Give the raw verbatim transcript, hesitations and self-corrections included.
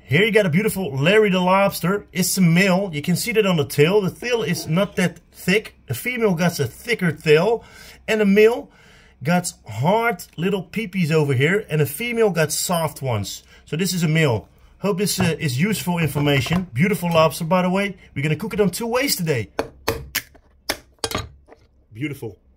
Here you got a beautiful Larry the Lobster. It's a male. You can see that on the tail. The tail is not that thick. The female got a thicker tail. And the male got hard little peepees over here. And the female got soft ones. So this is a male. Hope this uh, is useful information. Beautiful lobster, by the way. We're going to cook it on two ways today. Beautiful.